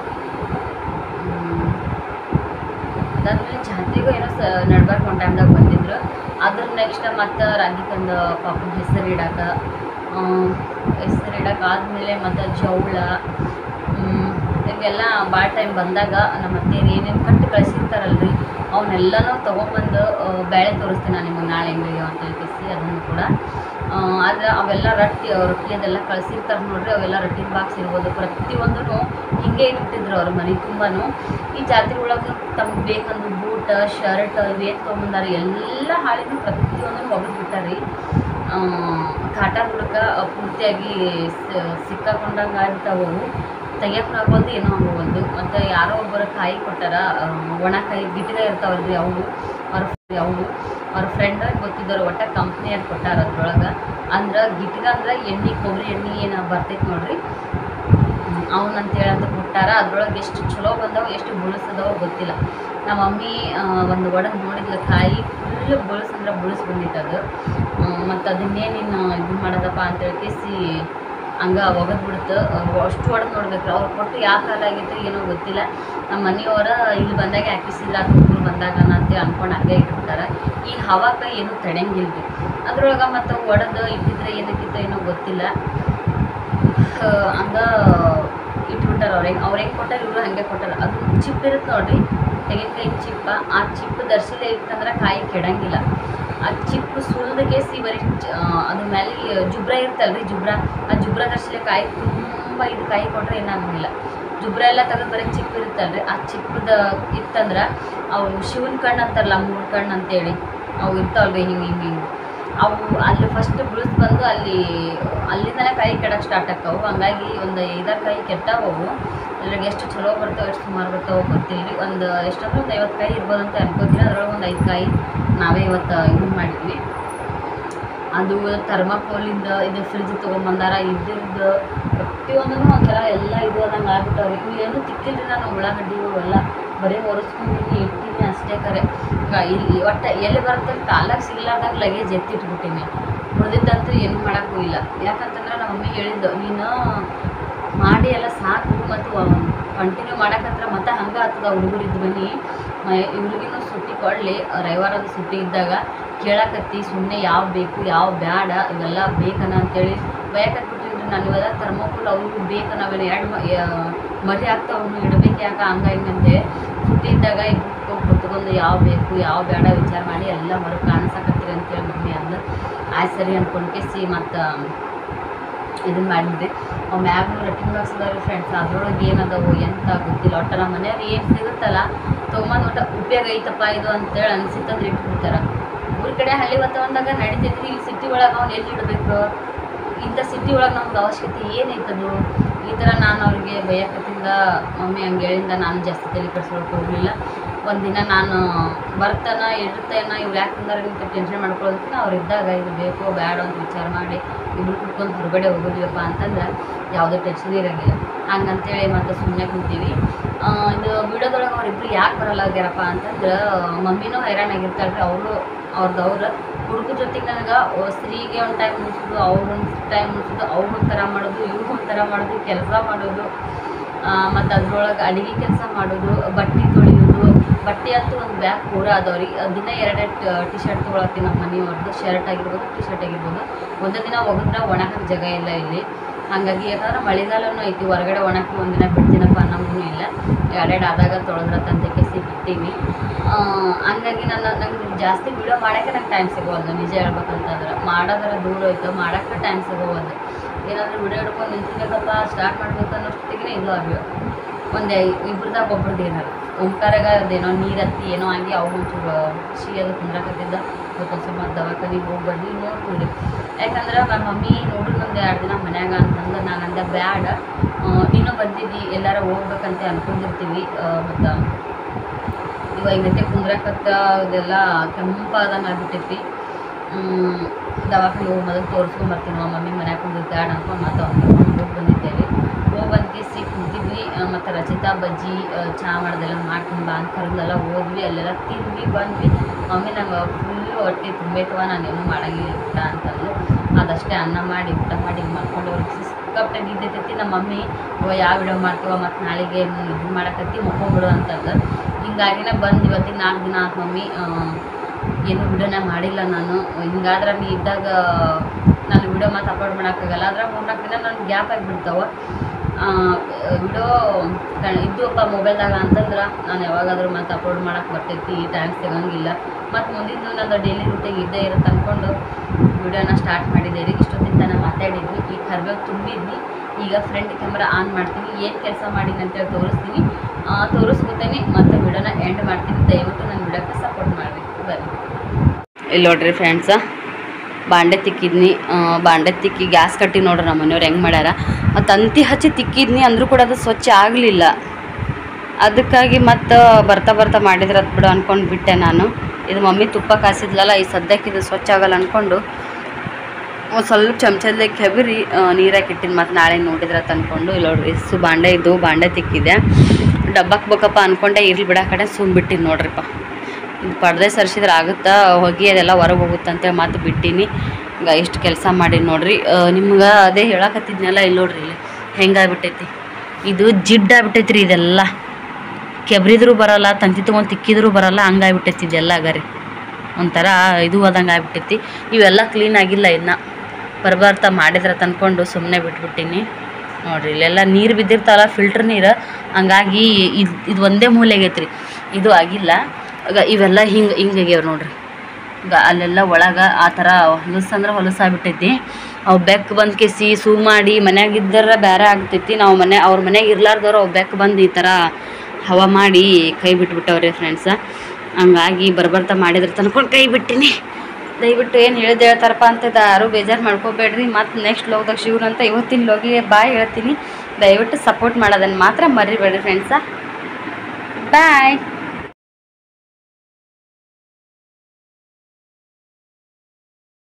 ಅದಾದ್ಮೇಲೆ ಜಾತ್ರೆಗೂ ಏನೋ ನಡ್ಬಾರ್ದು ಒಂದು ಟೈಮ್ದಾಗ ಬಂದಿದ್ರು. ಅದ್ರ ನೆಕ್ಸ್ಟ್ ಮತ್ತು ರಾಗಿ ತಂದು ಪಾಪನ ಹೆಸರಿಡಾಕ ಆದಮೇಲೆ ಮತ್ತು ಜವಳ ಇವೆಲ್ಲ ಭಾಳ ಟೈಮ್ ಬಂದಾಗ ನಮ್ಮ ಅತ್ತೆಯರು ಏನೇನು ಕಟ್ಟು ಕಳಿಸಿರ್ತಾರಲ್ರಿ ಅವನ್ನೆಲ್ಲನೂ ತೊಗೊಂಬಂದು ಬೇಳೆ ತೋರಿಸ್ತೀನಿ ನಾನು ನಿಮಗೆ ನಾಳೆ ಹೆಂಗೆ ಅಂತ ಹೇಳ್ತಿಸಿ ಅದನ್ನು ಕೂಡ. ಆದರೆ ಅವೆಲ್ಲ ರೊಟ್ಟಿ ಅದೆಲ್ಲ ಕಳಿಸಿರ್ತಾರೆ ನೋಡ್ರಿ, ಅವೆಲ್ಲ ರೊಟ್ಟಿನ ಬಾಕ್ಸ್ ಇರ್ಬೋದು, ಪ್ರತಿಯೊಂದೂ ಹಿಂಗೆ ಇಟ್ಬಿಟ್ಟಿದ್ರು ಅವ್ರ ಮನೆ ತುಂಬಾನು. ಈ ಜಾತ್ರೆ ಒಳಗೆ ತಮ್ಗೆ ಬೇಕಂದು ಬೂಟ್ ಶರ್ಟ್ ಇವೇನು ತೊಗೊಂಬಂದಾರ ಎಲ್ಲ ಹಾಳಿನೂ ಪ್ರತಿಯೊಂದನ್ನು ಒಗೆದು ಬಿಟ್ಟಾರಿ. ಕಾಟನ್ ಹುಡುಕ ಪೂರ್ತಿಯಾಗಿ ಸಿಕ್ಕಾಕೊಂಡಂಗೆ ಆಗ್ತಾವು, ತೆಗಿಯೋಕೆ ಆಗೋದು ಏನೋ ಆಗೋದು. ಮತ್ತು ಯಾರೋ ಒಬ್ಬರು ಕಾಯಿ ಕೊಟ್ಟಾರ, ಒಣ ಕಾಯಿ ಗಿಟ್ಟಿಗೆ ಇರ್ತಾವಲ್ರಿ ಅವು ಅವ್ರ ಫ್ರೆಂಡ್ ಗೊತ್ತಿದ್ದವ್ರು, ಒಟ್ಟು ಕಂಪ್ನಿಯವ್ರು ಕೊಟ್ಟಾರ. ಅದ್ರೊಳಗೆ ಅಂದ್ರೆ ಗಿಟ್ಟಿಗೆ ಅಂದ್ರೆ ಎಣ್ಣೆ, ಕೊಬ್ಬರಿ ಎಣ್ಣೆ ಏನು ಬರ್ತೈತೆ ನೋಡ್ರಿ, ಅವನಂತೇಳಿ ಅಂತ ಕೊಟ್ಟಾರ. ಅದ್ರೊಳಗೆ ಎಷ್ಟು ಚಲೋ ಬಂದವು, ಎಷ್ಟು ಬುಳಿಸದವೋ ಗೊತ್ತಿಲ್ಲ. ನಮ್ಮ ಮಮ್ಮಿ ಒಂದು ಒಡದು ನೋಡಿದ್ಲ, ಕಾಯಿ ಫುಲ್ ಬುಳಿಸಂದ್ರೆ ಬುಳಿಸ್ ಬಂದಿತ್ತದು. ಮತ್ತು ಅದನ್ನೇನು ಇದು ಮಾಡೋದಪ್ಪ ಅಂತ ಹೇಳ್ಕೇಸಿ ಹಂಗೆ ಒಗೆದ್ಬಿಡ್ತು. ಅಷ್ಟು ಹೊಡೆದು ನೋಡ್ಬೇಕು. ಅವ್ರು ಕೊಟ್ಟು ಯಾವ ಕಾಲ ಆಗೈತೆ ಏನೋ ಗೊತ್ತಿಲ್ಲ. ನಮ್ಮ ಮನೆಯವರ ಇಲ್ಲಿ ಬಂದಾಗ ಹಾಕಿಸಿಲ್ಲ, ತುಮಕೂರು ಬಂದಾಗ ಅಂತೇಳಿ ಅಂದ್ಕೊಂಡು ಹಂಗೆ ಇಟ್ಬಿಟ್ಟಾರೆ. ಈ ಹವಾಕ ಏನೂ ತಡೆಯಂಗಿಲ್ಲ ರೀ ಅದ್ರೊಳಗೆ. ಮತ್ತು ಒಡೆದು ಇಟ್ಟಿದ್ರೆ ಏನಕ್ಕಿತ್ತೋ ಏನೋ ಗೊತ್ತಿಲ್ಲ, ಹಂಗೆ ಇಟ್ಬಿಟ್ಟಾರೆ. ಅವ್ರು ಹೆಂಗೆ ಕೊಟ್ಟಾರ, ಇವರು ಹಾಗೆ ಕೊಟ್ಟಾರ. ಅದು ಚಿಪ್ ಇರುತ್ತೆ ನೋಡಿರಿ, ತೆಂಗಿನಕಾಯಿ ಚಿಪ್ಪ, ಆ ಚಿಪ್ ದರ್ಶಿಲೆ ಇತ್ತಂದ್ರೆ ಕಾಯಿ ಕೆಡಂಗಿಲ್ಲ. ಆ ಚಿಪ್ಪು ಸುಲಿದಗೇಸಿ ಬರೀ ಅದ್ರ ಮೇಲೆ ಜುಬ್ರ ಇರ್ತಲ್ರಿ, ಆ ಜುಬ್ರ ದರ್ಶಿಲೆ ಕಾಯಿ ತುಂಬ ಇದು ಕಾಯಿ ಕೊಟ್ಟರೆ ಏನಾಗಂಗಿಲ್ಲ. ಜುಬ್ರ ಎಲ್ಲ ತೆಗೆದು ಬರೀ ಚಿಪ್ಪು ಇರುತ್ತಲ್ರಿ, ಆ ಚಿಪ್ಪದ ಇತ್ತಂದ್ರೆ ಅವು ಶಿವನ ಕಣ್ಣು ಅಂತಾರಲ್ಲ, 3 ಕಣ್ಣು ಅಂತೇಳಿ ಅವು ಇರ್ತಾವಲ್ರಿ ಹಿಂಗೆ ಅವು ಅಲ್ಲಿ ಫಸ್ಟ್ ಬುಳಿಸ್ ಬಂದು ಅಲ್ಲಿಂದನೇ ಕಾಯಿ ಕೆಡಕ್ಕೆ ಸ್ಟಾರ್ಟ್ ಆಕ್ಕವು. ಹಂಗಾಗಿ ಒಂದು 5-6 ಕಾಯಿ ಕೆಟ್ಟವು. ಅದ್ರಾಗ ಎಷ್ಟು ಚಲೋ ಬರ್ತಾವೆ, ಎಷ್ಟು ಸುಮಾರು ಬರ್ತಾವೆ ಗೊತ್ತಿಲ್ಲ ರೀ. ಒಂದು ಎಷ್ಟಂದ್ರೆ ಒಂದು 50 ಕಾಯಿ ಇರ್ಬೋದು ಅಂತ ಅನ್ಕೋತೀನಿ. ಅದ್ರೊಳಗೆ ಒಂದು 5 ಕಾಯಿ ನಾವೇ ಇವತ್ತು ಇದು ಮಾಡಿದ್ವಿ. ಅದು ಥರ್ಮಾಕೋಲಿಂದ ಇದು ಫ್ರಿಜ್ ತೊಗೊಂಬಂದಾರ. ಇದ್ರದ್ದು ಪ್ರತಿಯೊಂದೂ ಒಂಥರ ಎಲ್ಲ ಇದು ಅದಂಗೆ ಆಗ್ಬಿಟ್ಟವ್ರಿ. ಇವು ಏನೂ ತಿಕ್ಕಿಲ್ರಿ, ನಾನು ಉಳ್ಳಾಗಡ್ಡಿ ಅವೆಲ್ಲ ಬರೀ ಒರೆಸ್ಕೊಂಡಿನಿ, ಇಟ್ಟಿನಿ ಅಷ್ಟೇ. ಕರೆ ಇಲ್ಲಿ ಒಟ್ಟು ಎಲ್ಲಿ ಬರುತ್ತೆ ಕಾಲಾಗ ಸಿಗ್ಲಾರ್ದಾಗ ಲಗೇಜ್ ಎತ್ತಿಟ್ಬಿಟ್ಟಿನಿ. ಉಳಿದಿದ್ದಂತೂ ಏನೂ ಮಾಡೋಕ್ಕೂ ಇಲ್ಲ. ಯಾಕಂತಂದ್ರೆ ನಮ್ಮ ಮಮ್ಮಿ ಹೇಳಿದ್ದು, ನೀನು ಮಾಡಿ ಎಲ್ಲ ಸಾಕು, ಮತ್ತು ಕಂಟಿನ್ಯೂ ಮಾಡೋಕ್ಕಂದ್ರೆ ಮತ್ತೆ ಹಂಗೆ ಆಗ್ತದ. ಹುಡುಗರಿದ್ದು ಬನ್ನಿ ಇವ್ರಿಗಿನ್ನೂ ಸುಟ್ಟಿ ಕೊಡಲಿ, ರವಿವಾರದ ಸುಟ್ಟಿ ಇದ್ದಾಗ ಕೇಳಕತ್ತಿ ಸುಮ್ಮನೆ ಯಾವ ಬೇಕು ಯಾವ ಬೇಡ ಇವೆಲ್ಲ ಬೇಕನ ಅಂತೇಳಿ ಬಯಕತ್ಬಿಟ್ಟಿನ್ರಿ. ನಾನು ಇವೆಲ್ಲ ಥರ್ಮೋಕೋಲ್ ಅವ್ರಿಗೂ ಬೇಕನ್ನವೇನು 2 ಮರಿ ಆಗ್ತಾವನು ಇಡಬೇಕು ಯಾಕೆ ಹಂಗೆ ಹಿಂಗಂತೆ. ಸುಟ್ಟಿ ಇದ್ದಾಗ ಇಬ್ಬರು ಕುತ್ಕೊಂಡು ಯಾವ ಬೇಕು ಯಾವ ಬೇಡ ವಿಚಾರ ಮಾಡಿ ಎಲ್ಲ ಹೊರಗೆ ಕಾಣಿಸಕತ್ತೀರಿ ಅಂತೇಳಿ ಮಮ್ಮಿ ಅಂದ್ರೆ ಆಯ್ತು ಸರಿ ಅಂದ್ಕೊಂಡ್ಕೇಸಿ ಮತ್ತು ಇದನ್ನು ಮಾಡಿದ್ರಿ. ಅವು ಮ್ಯಾಗ್ನೂ ರಟ್ಟಿಂಗ್ ಬಾಕ್ಸ್ ಅದಾವ್ರಿ ಫ್ರೆಂಡ್ಸ್, ಅದ್ರೊಳಗೆ ಏನದವು ಎಂತ ಗೊತ್ತಿಲ್ಲ. ಒಟ್ಟು ನಮ್ಮ ಮನೆಯವ್ರು ಏನು ಸಿಗುತ್ತಲ್ಲ ತೊಗೊಂಬಂದು ಒಟ್ಟು ಉಪಯೋಗ ಐತಪ್ಪ ಇದು ಅಂತೇಳಿ ಅನಿಸಿತ್ತಂದ್ರೆ ಇಟ್ಬಿಡ್ತಾರೆ. ಊರ ಕಡೆ ಹಳ್ಳಿ ವಾತಾವರಣದಾಗ ನಡೀತೈತ್ರಿ. ಇಲ್ಲಿ ಸಿಟಿ ಒಳಗೆ ಅವ್ನು ಎಲ್ಲಿ ಇಡಬೇಕು, ಇಂಥ ಸಿಟಿ ಒಳಗೆ ನಮ್ಗೆ ಅವಶ್ಯಕತೆ ಏನೈತದು. ಈ ಥರ ನಾನು ಅವ್ರಿಗೆ ಬಯಕತ್ತಿಂದ ಮಮ್ಮಿ ಹಂಗೆ ಹೇಳಿಂದ ನಾನು ಜಾಸ್ತಿ ತಲೆ ಕೆಡಿಸ್ಕೊಳಕ್ಕೆ ಹೋಗಲಿಲ್ಲ. ಒಂದಿನ ನಾನು ಬರ್ತಾನ ಇರ್ತೇನ ಇವ್ರು ಯಾಕಂದ್ರೆ ಇಂಥ ಟೆನ್ಷನ್ ಮಾಡ್ಕೊಳ್ಳೋದಕ್ಕಿಂತ ಅವ್ರು ಇದ್ದಾಗ ಇದು ಬೇಕೋ ಬೇಡ ಅಂತ ವಿಚಾರ ಮಾಡಿ ಇಬ್ಬರು ಕುತ್ಕೊಂಡು ಹೊರಗಡೆ ಹೋಗೋದಿಲ್ಲಪ್ಪ ಅಂತಂದ್ರೆ ಯಾವುದೇ ಟೆನ್ಷನ್ ಇರೋಂಗಿಲ್ಲ. ಹಂಗಂತೇಳಿ ಮತ್ತು ಸುಮ್ಮನೆ ಕುಂತೀವಿ. ಇದು ವಿಡಿಯೋದೊಳಗೆ ಅವರಿಬ್ಬರು ಯಾಕೆ ಬರಲ್ಲಾಗ್ಯಾರಪ್ಪ ಅಂತಂದ್ರೆ ಮಮ್ಮಿನೂ ಹೈರಾಣಾಗಿರ್ತಾಳೆ ರೀ. ಅವ್ರದ್ದು ಹುಡುಗ ಜೊತೆಗೆ ನನಗೆ ಸ್ತ್ರೀಗೆ ಒಂದು ಟೈಮ್ ಮುಗಿಸೋದು, ಅವ್ರೊಂದು ಟೈಮ್ ಮುಗಿಸೋದು, ಅವ್ರೊಂದು ಥರ ಮಾಡೋದು, ಇವ್ರಿಗೊಂದು ಥರ ಮಾಡೋದು, ಕೆಲಸ ಮಾಡೋದು, ಮತ್ತು ಅದ್ರೊಳಗೆ ಅಡುಗೆ ಕೆಲಸ ಮಾಡೋದು, ಬಟ್ಟೆ ತೊಳೆಯೋದು, ಬಟ್ಟೆ ಅಂತೂ ಒಂದು ಬ್ಯಾಗ್ ಪೂರ ಅದಾವ್ರಿ. ದಿನ 2 ಟಿ ಶರ್ಟ್ ತೊಗೊಳತ್ತೀನಿ ನಮ್ಮ ಮನೆಯವ್ರದ್ದು, ಶರ್ಟ್ ಆಗಿರ್ಬೋದು ಟಿ ಶರ್ಟ್ ಆಗಿರ್ಬೋದು. ಒಂದು ದಿನ ಒಗದ್ರೆ ಒಣಗಕ್ಕೆ ಜಾಗ ಇಲ್ಲ ಇಲ್ಲಿ, ಹಾಗಾಗಿ ಯಾಕಂದ್ರೆ ಮಳೆಗಾಲನೂ ಐತಿ, ಹೊರಗಡೆ ಒಣಗಿ ಒಂದಿನ ಬಿಡ್ತೀನಪ್ಪ ಅನ್ನೋದು ಇಲ್ಲ. 2 ಆದಾಗ ತೊಳೆದ್ರತ್ತಂತ ಕೇಸಿ ಬಿಟ್ಟಿನಿ. ಹಂಗಾಗಿ ನಂಗೆ ಜಾಸ್ತಿ ವಿಡಿಯೋ ಮಾಡೋಕ್ಕೆ ನಂಗೆ ಟೈಮ್ ಸಿಗೋವಲ್ದು. ನಿಜ ಹೇಳ್ಬೇಕಂತಂದ್ರೆ ಮಾಡೋದ್ರೆ ದೂರ ಹೋಯ್ತು, ಮಾಡೋಕ್ಕೆ ಟೈಮ್ ಸಿಗೋವಲ್ದು. ಏನಾದರೂ ವಿಡಿಯೋ ಹಿಡ್ಕೊಂಡು ನಿಂತಿರ್ಬೇಕಪ್ಪ ಸ್ಟಾರ್ಟ್ ಮಾಡ್ಬೇಕು ಅನ್ನೋಷ್ಟಿಗೆ ಇದು ಆಗ್ಬೇಕು. ಒಂದು ಇಬ್ರದಾಗ ಒಬ್ರದ್ದು ಏನಾರು ಓಂಕಾರಾಗ ಅದೇನೋ ನೀರು ಹತ್ತಿ ಏನೋ ಆಗಿ ಅವು ಒಂಚೂರು ಅದು ಕುಂದ್ರಾಕತ್ತಿದ್ದ ಸ್ವಲ್ಪ ಮತ್ತು ದವಾಖಾನಿಗೆ ಹೋಗಿ ಬಂದು ನೋಡ್ತೀವಿ. ಯಾಕಂದ್ರೆ ನಮ್ಮ ಮಮ್ಮಿ ನೋಡ್ರಿ ಒಂದು 2 ದಿನ ಮನ್ಯಾಗ ಅಂತಂದ್ರೆ ನಾನು ಅಂದೆ ಬ್ಯಾಡ, ನೀನು ಬಂದಿದ್ದಿ ಎಲ್ಲಾರ ಹೋಗ್ಬೇಕಂತ ಅನ್ಕೊಂಡಿರ್ತೀವಿ. ಮತ್ತು ಇವಾಗ ಹಿಂಗತ್ತೆ ಕುಂದ್ರಾಕತ್ತ ಅದೆಲ್ಲ ಕೆಂಪಾದಂಗೆ ಆಗ್ಬಿಟ್ಟೈತಿ. ದವಾಖಾನೆ ಹೋಗಿ ಮೊದಲು ತೋರಿಸ್ಕೊಂಬರ್ತೀನಿ. ನಮ್ಮ ಮಮ್ಮಿ ಮನ್ಯಾಗ ಕುಂದಿದ್ದು ಬ್ಯಾಡ ಅನ್ಕೊಂಡು ಮತ್ತು ಹೋಗಿ ಬಂದಿದ್ದೇವೆ. ಹೋಗಿ ಬಂದು ಕುಂತಿದ್ವಿ. ಮತ್ತು ರಚಿತಾ ಬಜ್ಜಿ ಚಹಾ ಮಾಡೋದೆಲ್ಲ ಮಾಡ್ಕೊಂಡು ಬಾ ಅಂತ ಕರೆದೆಲ್ಲ ಹೋದ್ವಿ, ಅಲ್ಲೆಲ್ಲ ತಿಂದ್ವಿ ಬಂದ್ವಿ. ಮಮ್ಮಿ ನಂಗೆ ಫುಲ್ಲು ಹೊಟ್ಟೆ ತುಂಬೈತವ, ನಾನೇನು ಮಾಡೋಂಗಿಲ್ಲ ಊಟ ಅಂತಂದು ಅದಷ್ಟೇ ಅನ್ನ ಮಾಡಿ ಊಟ ಮಾಡಿ ಮಾಡ್ಕೊಂಡು ಅವ್ರಿಗೆ ಸಿಕ್ಕಾಪಟ್ಟೆ ನಿದ್ದೈತಿ. ನಮ್ಮ ಮಮ್ಮಿ ಯಾವ ವಿಡಿಯೋ ಮಾಡ್ತೀವ ಮತ್ತು ನಾಳೆಗೆ ಇದು ಮಾಡಕತ್ತಿ ಮುಕ್ಕೊಂಬಿಡು ಅಂತಂದು. ಹಿಂಗಾಗಿನ ಬಂದು ಇವತ್ತಿನ 4 ದಿನ ಆಯ್ತು ಮಮ್ಮಿ ಏನು ವಿಡಿಯೋನ ಮಾಡಿಲ್ಲ ನಾನು. ಹಿಂಗಾದ್ರೆ ನೀ ಇದ್ದಾಗ ನಾನು ವಿಡಿಯೋ ಮತ್ತು ಅಪ್ಲೋಡ್ ಮಾಡೋಕ್ಕಾಗಲ್ಲ. ಅದ್ರಾಗ 3-4 ದಿನ ನನಗೆ ಗ್ಯಾಪ್ ಆಗಿಬಿಡ್ತಾವೆ. ವಿಡಿಯೋ ಇದ್ದವಪ್ಪ ಮೊಬೈಲ್ದಾಗ ಅಂತಂದ್ರೆ ನಾನು ಯಾವಾಗಾದರೂ ಮತ್ತು ಅಪ್ಲೋಡ್ ಮಾಡೋಕ್ಕೆ ಬರ್ತೈತಿ, ಟೈಮ್ ಸಿಗೋಂಗಿಲ್ಲ. ಮತ್ತು ಮುಂದಿದ್ದು ನನ್ನ ಡೈಲಿ ರೂಟಿಗೆ ಇದ್ದೇ ಇರುತ್ತೆ ಅಂದ್ಕೊಂಡು ವಿಡಿಯೋನ ಸ್ಟಾರ್ಟ್ ಮಾಡಿದ್ದೇವೆ. ಇಷ್ಟೊತ್ತಿಂದ ನಾನು ಮಾತಾಡಿದ್ವಿ. ಈಗ ಕರ್ಬೇವು ತುಂಬಿದ್ವಿ. ಈಗ ಫ್ರಂಟ್ ಕ್ಯಾಮ್ರಾ ಆನ್ ಮಾಡ್ತೀನಿ, ಏನು ಕೆಲಸ ಮಾಡೀನಿ ಅಂತೇಳಿ ತೋರಿಸ್ಕೊತೀನಿ ಮತ್ತು ವಿಡಿಯೋನ ಎಂಡ್ ಮಾಡ್ತೀನಿ. ದಯವಿಟ್ಟು ನನ್ನ ವಿಡಿಯೋಕ್ಕೆ ಸಪೋರ್ಟ್ ಮಾಡಬೇಕು. ಬನ್ನಿ. ಇಲ್ಲಿ ನೋಡ್ರಿ ಫ್ರೆಂಡ್ಸ, ಬಾಂಡೆ ತಿಕ್ಕಿದ್ನಿ. ಬಾಂಡೆ ತಿಕ್ಕಿ ಗ್ಯಾಸ್ ಕಟ್ಟಿ ನೋಡ್ರಿ ನಮ್ಮ ಮನೆಯವ್ರು ಹೆಂಗೆ ಮಾಡ್ಯಾರ. ತಂತಿ ಹಚ್ಚಿ ತಿಕ್ಕಿದ್ನಿ ಅಂದರೂ ಕೂಡ ಅದು ಸ್ವಚ್ಛ ಆಗಲಿಲ್ಲ. ಅದಕ್ಕಾಗಿ ಮತ್ತು ಬರ್ತಾ ಮಾಡಿದ್ರೆ ಅದು ಬಿಡು ಅಂದ್ಕೊಂಡು ಬಿಟ್ಟೆ ನಾನು. ಇದು ಮಮ್ಮಿ ತುಪ್ಪ ಕಾಸಿದ್ಲಲ್ಲ, ಈ ಸದ್ಯಕ್ಕೆ ಇದು ಸ್ವಚ್ಛ ಆಗಲ್ಲ ಅಂದ್ಕೊಂಡು ಒಂದು ಸ್ವಲ್ಪ ಚಮಚದಲ್ಲೇ ಕೆಬರಿ ನೀರಾಗಿ ಇಟ್ಟಿನಿ. ಮತ್ತು ನಾಳೆ ನೋಡಿದ್ರೆ ತಂದ್ಕೊಂಡು ಇಲ್ಲಿ ನೋಡ್ರಿ ಬಾಂಡೆ ಇದ್ದು ಬಾಂಡೆ ತಿಕ್ಕಿದೆ. ಡಬ್ಬಕ್ಕೆ ಬೇಕಪ್ಪ ಅಂದ್ಕೊಂಡೆ, ಇರ್ಲಿ ಬಿಡ ಕಡೆ ಸುಮ್ಬಿಟ್ಟಿನಿ ನೋಡ್ರಿಪ್ಪ. ಇದು ಪರ್ದೆ ಸರಿಸಿದ್ರೆ ಆಗುತ್ತಾ, ಹೊಗೆ ಅದೆಲ್ಲ ಹೊರಗೆ ಹೋಗುತ್ತೆ ಅಂತೇಳಿ ಮತ್ತು ಬಿಟ್ಟಿನಿ. ಈಗ ಇಷ್ಟು ಕೆಲಸ ಮಾಡಿ ನೋಡ್ರಿ. ನಿಮ್ಗೆ ಅದೇ ಹೇಳಕತ್ತಿದ್ನೆಲ್ಲ ಇಲ್ಲಿ ನೋಡ್ರಿ, ಇಲ್ಲಿ ಹೆಂಗಾಗ್ಬಿಟ್ಟೈತಿ. ಇದು ಜಿಡ್ಡಾಗ್ಬಿಟ್ಟೈತಿ ರೀ. ಇದೆಲ್ಲ ಕೆಬ್ರಿದ್ರೂ ಬರೋಲ್ಲ, ತಂತಿ ತೊಗೊಂಡು ತಿಕ್ಕಿದ್ರೂ ಬರೋಲ್ಲ, ಹಂಗಾಗ್ಬಿಟ್ಟೈತಿ ಇದೆಲ್ಲ. ಆಗರಿ ಒಂಥರ ಇದು ಹೋದಂಗೆ ಆಗ್ಬಿಟ್ಟೈತಿ. ಇವೆಲ್ಲ ಕ್ಲೀನ್ ಆಗಿಲ್ಲ, ಇನ್ನು ಬರ್ತಾ ಮಾಡಿದ್ರೆ ತಂದ್ಕೊಂಡು ಸುಮ್ಮನೆ ಬಿಟ್ಬಿಟ್ಟಿನಿ ನೋಡಿರಿ. ಇಲ್ಲೆಲ್ಲ ನೀರು ಬಿದ್ದಿರ್ತಾವಲ್ಲ, ಫಿಲ್ಟ್ರ್ ನೀರು, ಹಂಗಾಗಿ ಇದು ಒಂದೇ ಮೂಲೆಗೈತೆ ರೀ, ಇದು ಆಗಿಲ್ಲ. ಈಗ ಇವೆಲ್ಲ ಹಿಂಗಾಗ್ಯಾವ ನೋಡ್ರಿ. ಈಗ ಅಲ್ಲೆಲ್ಲ ಒಳಗೆ ಆ ಥರ ಹೊಲಸಂದ್ರೆ ಹೊಲಸಾಗ್ಬಿಟ್ಟೈತಿ. ಅವು ಬೆಕ್ಕು ಬಂದು ಕೆಸಿ ಸೂ ಮಾಡಿ ಮನ್ಯಾಗಿದ್ದರ ಬೇರೆ ಆಗ್ತೈತಿ. ನಾವು ಅವ್ರ ಮನೆಯಾಗ ಇರ್ಲಾರ್ದವ್ರು ಅವು ಬೆಕ್ಕು ಬಂದು ಈ ಥರ ಹವಾ ಮಾಡಿ ಕೈ ಬಿಟ್ಬಿಟ್ಟವ್ರಿ ಫ್ರೆಂಡ್ಸ. ಹಂಗಾಗಿ ಬರ್ತಾ ಮಾಡಿದ್ರೆ ತಂದ್ಕೊಂಡು ಕೈ ಬಿಟ್ಟಿನಿ. ದಯವಿಟ್ಟು ಏನು ಹೇಳ್ತಾರಪ್ಪ ಅಂತ ಯಾರು ಬೇಜಾರು ಮಾಡ್ಕೋಬೇಡ್ರಿ. ಮತ್ತು ನೆಕ್ಸ್ಟ್ ಲೋಗ್ದಾಗ ಶಿವ್ರಂತ ಇವತ್ತಿನ ಲೋಗಿಗೆ ಬಾಯ್ ಹೇಳ್ತೀನಿ. ದಯವಿಟ್ಟು ಸಪೋರ್ಟ್ ಮಾಡೋದನ್ನು ಮಾತ್ರ ಮರಿಬೇಡ್ರಿ ಫ್ರೆಂಡ್ಸ. ಬಾಯ್.